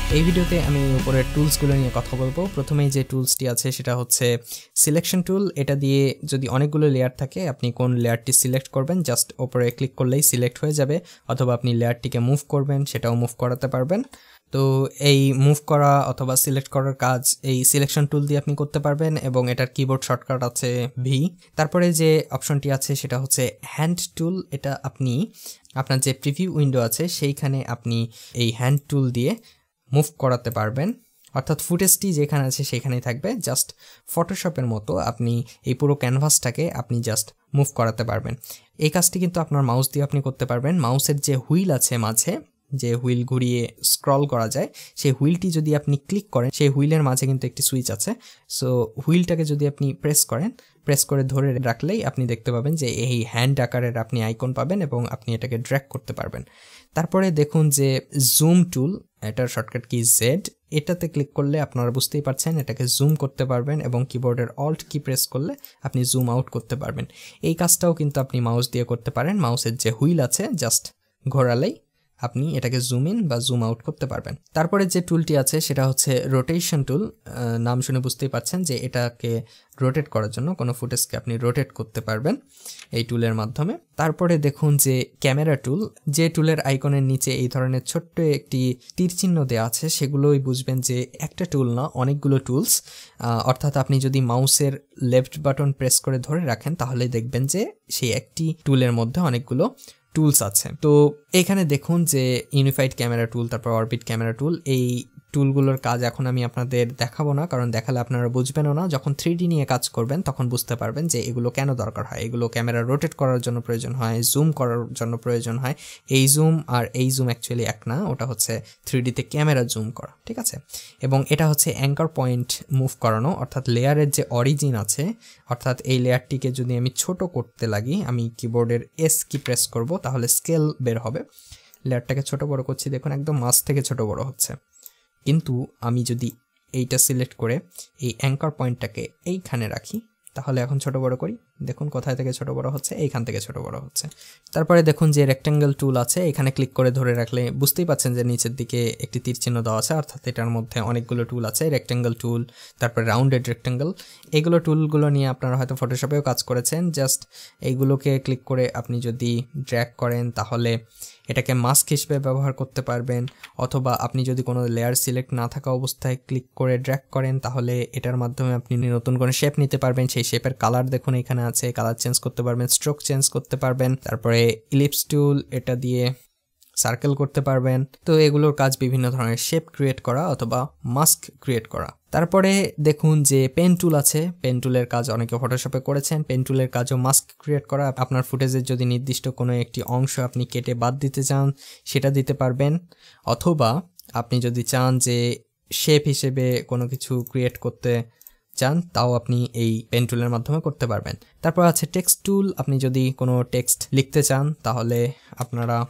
এই ভিডিওতে আমি উপরের টুলসগুলো নিয়ে কথা বলবো। প্রথমেই যে টুলসটি আছে সেটা হচ্ছে সিলেকশন টুল। এটা দিয়ে যদি অনেকগুলো লেয়ার থাকে আপনি কোন লেয়ারটি সিলেক্ট করবেন জাস্ট উপরে ক্লিক করলেই সিলেক্ট হয়ে যাবে, অথবা আপনি লেয়ারটিকে মুভ করবেন সেটাও মুভ করাতে পারবেন। তো এই মুভ করা অথবা সিলেক্ট করার কাজ এই সিলেকশন টুল দিয়ে আপনি করতে পারবেন এবং এটার কিবোর্ড শর্টকাট আছে ভি। তারপরে যে অপশনটি আছে সেটা হচ্ছে হ্যান্ড টুল। এটা আপনি আপনার যে প্রিভিউ উইন্ডো আছে সেইখানে আপনি এই হ্যান্ড টুল দিয়ে মুভ করাতে পারবেন, অর্থাৎ ফুটেজটি যেখানে আছে সেখানেই থাকবে। জাস্ট ফটোশপের মতো আপনি এই পুরো ক্যানভাসটাকে আপনি জাস্ট মুভ করাতে পারবেন। এই কাজটি কিন্তু আপনার মাউস দিয়ে আপনি করতে পারবেন। মাউসের যে হুইল আছে মাঝে, যে হুইল ঘুরিয়ে স্ক্রল করা যায়, সেই হুইলটি যদি আপনি ক্লিক করেন সেই হুইলের মাঝে কিন্তু একটি সুইচ আছে। সো হুইলটাকে যদি আপনি প্রেস করে ধরে রাখলেই আপনি দেখতে পাবেন যে এই হ্যান্ড আকারের আপনি আইকন পাবেন এবং আপনি এটাকে ড্র্যাগ করতে পারবেন। তারপরে দেখুন যে জুম টুল, এটার শর্টকাট কি জেড। এটাতে ক্লিক করলে আপনারা বুঝতেই পারছেন এটাকে জুম করতে পারবেন এবং কিবোর্ডের অল্ট কি প্রেস করলে আপনি জুম আউট করতে পারবেন। এই কাজটাও কিন্তু আপনি মাউস দিয়ে করতে পারেন। মাউসের যে হুইল আছে জাস্ট ঘোরালেই আপনি এটাকে জুম ইন বা জুম আউট করতে পারবেন। তারপরে যে টুলটি আছে সেটা হচ্ছে রোটেশন টুল। নাম শুনে বুঝতেই পারছেন যে এটাকে রোটেট করার জন্য কোনো ফুটেজকে আপনি রোটেট করতে পারবেন এই টুলের মাধ্যমে। তারপরে দেখুন যে ক্যামেরা টুল, যে টুলের আইকনের নিচে এই ধরনের ছোট্ট একটি তীর চিহ্ন দেওয়া আছে সেগুলোই বুঝবেন যে একটা টুল না, অনেকগুলো টুলস। অর্থাৎ আপনি যদি মাউসের লেফট বাটন প্রেস করে ধরে রাখেন তাহলে দেখবেন যে সেই একটি টুলের মধ্যে অনেকগুলো টুলস আছে। তো এখানে দেখুন যে ইউনিফাইড ক্যামেরা টুল, তারপর অরবিট ক্যামেরা টুল। এই টুলগুলোর কাজ এখন আমি আপনাদের দেখাবো না, কারণ দেখালে আপনারা বুঝবেনও না। যখন 3D নিয়ে কাজ করবেন তখন বুঝতে পারবেন যে এগুলো কেন দরকার হয়। এগুলো ক্যামেরা রোটেট করার জন্য প্রয়োজন হয়, জুম করার জন্য প্রয়োজন হয়। এই জুম আর এই জুম অ্যাকচুয়ালি এক না, ওটা হচ্ছে 3Dতে ক্যামেরা জুম করা, ঠিক আছে। এবং এটা হচ্ছে অ্যাঙ্কার পয়েন্ট মুভ করানো, অর্থাৎ লেয়ারের যে অরিজিন আছে, অর্থাৎ এই লেয়ারটিকে যদি আমি ছোট করতে লাগি, আমি কিবোর্ডের এস কি প্রেস করব তাহলে স্কেল বের হবে। লেয়ারটাকে ছোট বড় করছি, দেখুন একদম মাঝ থেকে ছোট বড় হচ্ছে। কিন্তু আমি যদি এইটা সিলেক্ট করে এই অ্যাঙ্কার পয়েন্টটাকে এইখানে রাখি তাহলে এখন ছোট বড় করি, দেখুন কোথায় থেকে ছোট বড় হচ্ছে, এইখান থেকে ছোট বড় হচ্ছে। তারপরে দেখুন যে রেক্ট্যাঙ্গেল টুল আছে, এখানে ক্লিক করে ধরে রাখলে বুঝতেই পাচ্ছেন যে নিচের দিকে একটি তীর চিহ্ন দেওয়া আছে, অর্থাৎ এটার মধ্যে অনেকগুলো টুল আছে। রেক্ট্যাঙ্গেল টুল, তারপরে রাউন্ডেড রেক্ট্যাঙ্গেল, এগুলো টুলগুলো নিয়ে আপনারা হয়তো ফটোশপেও কাজ করেছেন। জাস্ট এইগুলোকে ক্লিক করে আপনি যদি ড্র্যাগ করেন তাহলে এটাকে মাস্ক হিসেবে ব্যবহার করতে পারবেন, অথবা আপনি যদি কোনো লেয়ার সিলেক্ট না থাকা অবস্থায় ক্লিক করে ড্র্যাগ করেন তাহলে এটার মাধ্যমে আপনি নতুন কোনো শেপ নিতে পারবেন। সেই শেপের কালার দেখুন এখানে আছে, কালার চেঞ্জ করতে পারবেন, স্ট্রোক চেঞ্জ করতে পারবেন। তারপরে ইলিপস টুল, এটা দিয়ে সার্কেল করতে পারবেন। তো এগুলোর কাজ বিভিন্ন ধরনের শেপ ক্রিয়েট করা অথবা মাস্ক ক্রিয়েট করা। তারপরে দেখুন যে পেন টুল আছে, পেন টুলের কাজ অনেকে ফটোশপে করেছেন। পেন টুলের কাজও মাস্ক ক্রিয়েট করা। আপনার ফুটেজের যদি নির্দিষ্ট কোনো একটি অংশ আপনি কেটে বাদ দিতে চান সেটা দিতে পারবেন, অথবা আপনি যদি চান যে শেপ হিসেবে কোনো কিছু ক্রিয়েট করতে চান তাও আপনি এই পেন টুলের মাধ্যমে করতে পারবেন। তারপর আছে টেক্সট টুল, আপনি যদি কোনো টেক্সট লিখতে চান তাহলে আপনারা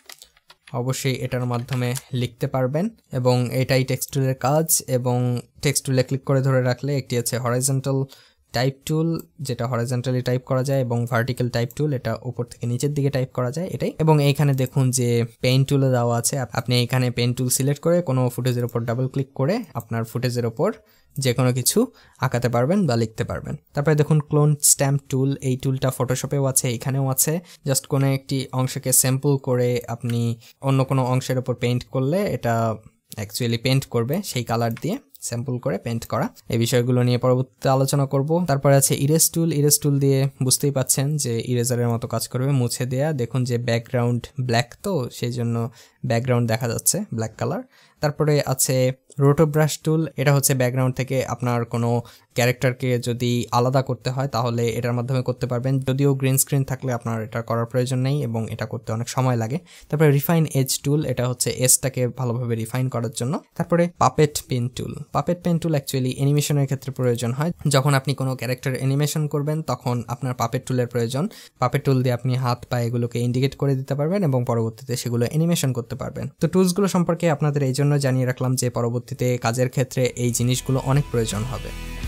অবশ্যই এটার মাধ্যমে লিখতে পারবেন এবং এটাই টেক্সট টুলের কাজ। এবং টেক্সট টুলে ক্লিক করে ধরে রাখলে একটি আছে হরাইজন্টাল টাইপ টুল, যেটা হরাইজন্টালি টাইপ করা যায়, এবং ভার্টিক্যাল টাইপ টুল, এটা উপর থেকে নিচের দিকে টাইপ করা যায়, এটাই। এবং এইখানে দেখুন যে পেন টুলে দেওয়া আছে, আপনি এইখানে পেন টুল সিলেক্ট করে কোনো ফুটেজের উপর ডাবল ক্লিক করে আপনার ফুটেজের উপর যে কোনো কিছু আঁকাতে পারবেন বা লিখতে পারবেন। তারপরে দেখুন ক্লোন স্ট্যাম্প টুল, এই টুলটা ফটোশপেও আছে, এখানেও আছে। জাস্ট কোনো একটি অংশকে স্যাম্পল করে আপনি অন্য কোনো অংশের উপর পেইন্ট করলে এটা অ্যাকচুয়ালি পেইন্ট করবে সেই কালার দিয়ে, স্যাম্পল করে পেইন্ট করা। এই বিষয়গুলো নিয়ে পরবর্তীতে আলোচনা করব। তারপরে আছে ইরেজ টুল, ইরেজ টুল দিয়ে বুঝতেই পাচ্ছেন যে ইরেজারের মতো কাজ করবে, মুছে দেয়া। দেখুন যে ব্যাকগ্রাউন্ড ব্ল্যাক, তো সেই জন্য ব্যাকগ্রাউন্ড দেখা যাচ্ছে ব্ল্যাক কালার। তারপরে আছে রোটো ব্রাশ টুল, এটা হচ্ছে ব্যাকগ্রাউন্ড থেকে আপনার কোনো ক্যারেক্টারকে যদি আলাদা করতে হয় তাহলে এটার মাধ্যমে করতে পারবেন, যদিও গ্রিন স্ক্রিন থাকলে আপনার এটা করার প্রয়োজন নেই এবং এটা করতে অনেক সময় লাগে। তারপরে রিফাইন এজ টুল, এটা হচ্ছে এজটাকে ভালোভাবে রিফাইন করার জন্য। তারপরে puppet pen tool, puppet pen tool actually অ্যানিমেশনের ক্ষেত্রে প্রয়োজন হয়। যখন আপনি কোনো ক্যারেক্টার অ্যানিমেশন করবেন তখন আপনার পাপেট টুলের প্রয়োজন। পাপেট টুল দিয়ে আপনি হাত পা এগুলোকে ইন্ডিকেট করে দিতে পারবেন এবং পরবর্তীতে সেগুলো অ্যানিমেশন করতে পারবেন। তো টুলসগুলো সম্পর্কে আপনাদের এই জন্য জানিয়ে রাখলাম যে পরবর্তীতে কাজের ক্ষেত্রে এই জিনিসগুলো অনেক প্রয়োজন হবে।